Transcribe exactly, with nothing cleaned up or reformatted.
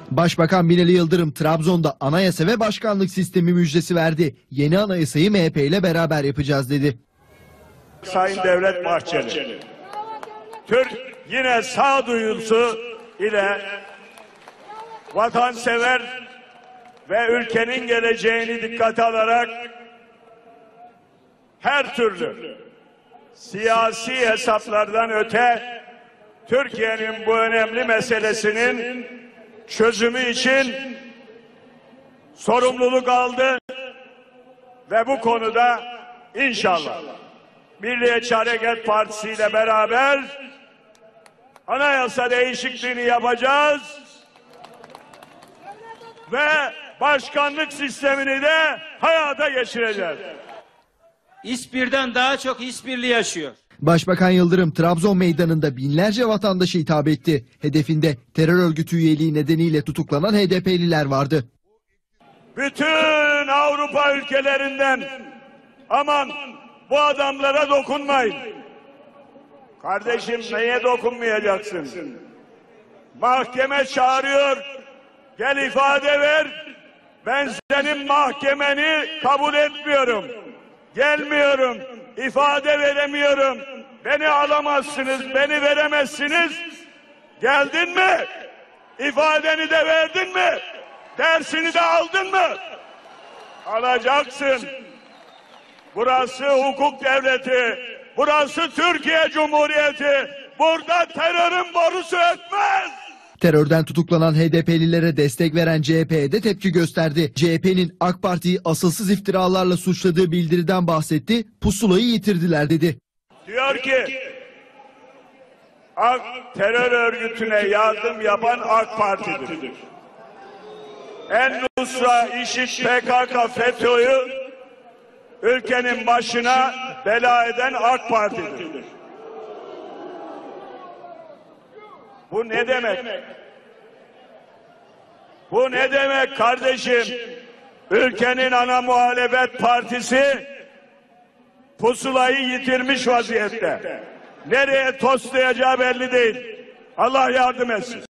Başbakan Binali Yıldırım Trabzon'da anayasa ve başkanlık sistemi müjdesi verdi. Yeni anayasayı M H P ile beraber yapacağız dedi. Sayın Devlet Bahçeli, Türk yine sağduyusu ile vatansever ve ülkenin geleceğini dikkate alarak her türlü siyasi hesaplardan öte Türkiye'nin bu önemli meselesinin çözümü için sorumluluk aldı ve bu konuda inşallah Milliyetçi Hareket Partisi ile beraber anayasa değişikliğini yapacağız ve başkanlık sistemini de hayata geçireceğiz. İşbirden daha çok işbirliği yaşıyor. Başbakan Yıldırım Trabzon meydanında binlerce vatandaşa hitap etti. Hedefinde terör örgütü üyeliği nedeniyle tutuklanan H D P'liler vardı. Bütün Avrupa ülkelerinden aman bu adamlara dokunmayın. Kardeşim neye dokunmayacaksın? Mahkeme çağırıyor. Gel ifade ver. Ben senin mahkemeni kabul etmiyorum. Gelmiyorum. İfade veremiyorum. Beni alamazsınız. Beni veremezsiniz. Geldin mi? İfadeni de verdin mi? Dersini de aldın mı? Alacaksın. Burası hukuk devleti. Burası Türkiye Cumhuriyeti. Burada terörün borusu ötmez. Terörden tutuklanan H D P'lilere destek veren C H P'ye de tepki gösterdi. C H P'nin AK Parti'yi asılsız iftiralarla suçladığı bildiriden bahsetti. Pusulayı yitirdiler dedi. Diyor ki AK terör örgütüne yardım yapan AK Parti'dir. En-Nusra, İŞİD, P K K, FETÖ'yü ülkenin başına bela eden AK Parti'dir. Bu ne demek? Bu ne demek kardeşim? Ülkenin ana muhalefet partisi pusulayı yitirmiş vaziyette. Nereye toslayacağı belli değil. Allah yardım etsin.